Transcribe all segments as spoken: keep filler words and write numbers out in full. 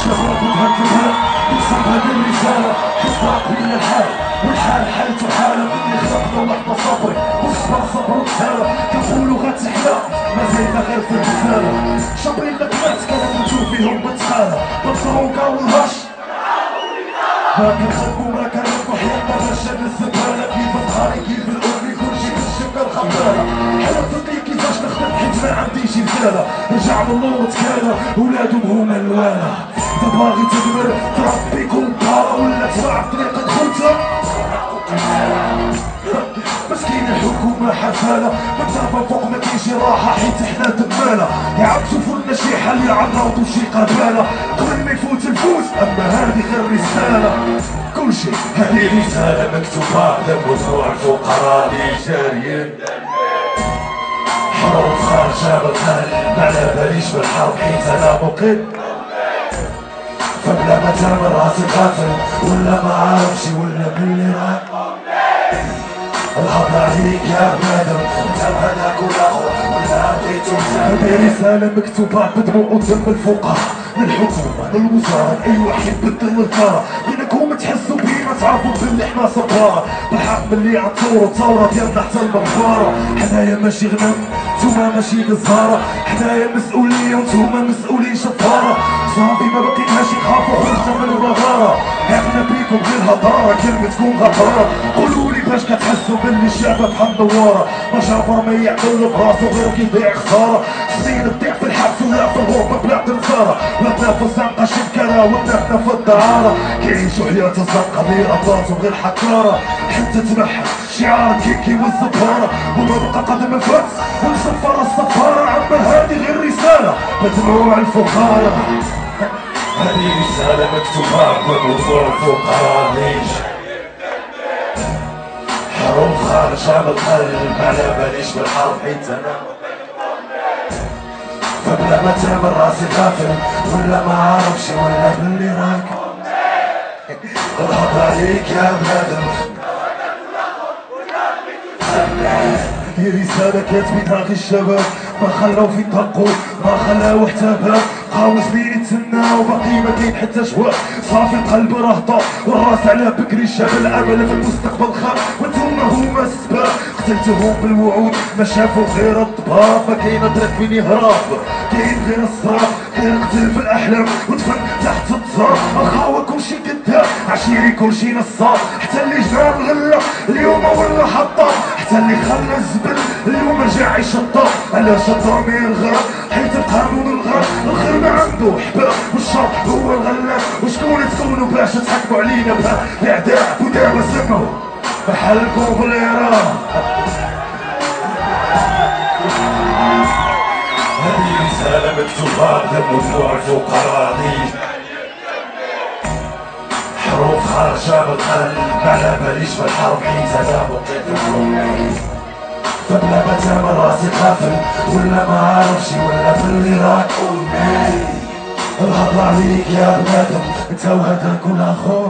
الشباب وتهكمها توصل هذه الرسالة تسبق بينا الحال والحال حالته حالة مني خلقنا لحظة صبري والصبر صبر وتسالى كنقولو غتحلى مازلنا غير في الرسالة شابين لك مات كنموتو فيهم بتخالى بالطروكة والهش ما كنخدمو ما كنربحو حياتنا باش هاد الزبالة كيف ظهري كيف الأمي كلشي كنشم الخبالة حلفت لي كيفاش نخدم حيت ما عنديش رسالة رجع من اللور تكالى ولادهم هما الوالة انت باغي تدمر تربي كومبارا ولا تبع طريقة خوتك مسكين الحكومة حفالة مكتبة فوق ما كاينش راحة حيت حنا تمالة يعاود شوفوا لنا شي حل يعرضوا شي قبالة قبل ما يفوت الفوز اما هذه غير رسالة كلشي هذه رسالة مكتوبة لموضوع الفقراء اللي جاريين حروب خارجة بالقلب على باليش بالحرب حيت انا مقيم فبلا ما تعمل راسي غافل ولا ما عارفش ولا باللي راك الهضرة عليك يا بنادم انت هذاك والاخر ولا بغيتو هذه رسالة مكتوبة بدموع ودم الفقراء للحكومة للوزارة لأي واحد بدل الكارة بينكم تحسوا بينا تعرفوا باللي حنا صبارة بالحق باللي عطورو الثورة ديالنا حتى المغفارة حنايا ماشي غنم نتوما ماشي جزارة حنايا مسؤولية ونتوما مسؤولين شفارة صافي ما بقيناش نخافو خرجنا من المغارة عقنا بيكم غير هضارة كلمتكم غدارة قولولي باش كتحسوا باللي الشعب بحال دوارة ما جابر ما يعقل براسو غير كيضيع خسارة سنين تضيع في الحبس ولا في الغربة بلا تنصارة ولادنا في الزنقة شبكرة ولادنا في الدعارة كيعيشو حياة الزنقة دايرة بلاصتهم غير حكارة حتى تنحى شعار كيكي والزبارة وما بقى قدم الفرس ونصفر الصفارة عما هادي غير رسالة بدموع الفقارة هذه رسالة مكتوبة بموضوع الفقراء ليش حروب خارجة من القلب على باليش بالحرب حيت انا فبلا ما تعمل راسي غافل ولا ما عارفش ولا باللي راك الهضرة عليك يا بنادم هي رسالة كاتبينها غي الشباب ما خلاو في طاقو ما خلاو حتى باب بقاو سنين يتسناو وباقي ما كاين حتى شواء صافي القلب راه والراس على بكري الشاب الامل في المستقبل خاب وانتوما هما السباب قتلتهم بالوعود ما شافوا غير الضباب ما كاين درك فين يهرب كاين غير الصراف غير قتل في الاحلام ودفن تحت التراب الخاوة كلشي كذاب عشيري كلشي نصاب حتى اللي جاب غلا اليوم ولا حطاب حتى اللي خلى الزبل اليوم رجع يشطب علاش الضمير الغرب حيت القانون الغرب الخير ما عنده حباب والشر هو الغلاب وشكون تكونوا باش تحكموا علينا بها الاعداء ودابا سمعوا بحالكم في العراق هذه رسالة مكتوبة لموضوع الفقراء حروب خارجة بالقلب على باليش بالحرب حيت انا بقيت فبلا ما تعمل راسي غافل ولا ما عارفش ولا باللي راك الهضرة عليك يا بنادم انت وهداك والاخر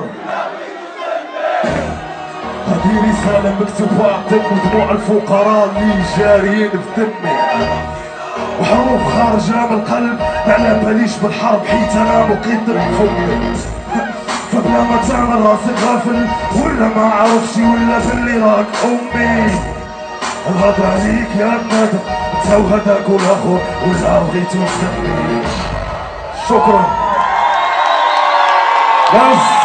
هذه رسالة مكتوبة دم دموع الفقراء اللي جاريين في دمي وحروف خارجة من القلب على باليش بالحرب حيت انا مقيت بفمي فبلا ما تعمل راسي غافل ولا ما عارفش ولا باللي راك امي الهضرة عليك يا بنادم انت وهداك والاخر ولا بغيتو تسمي شكرا.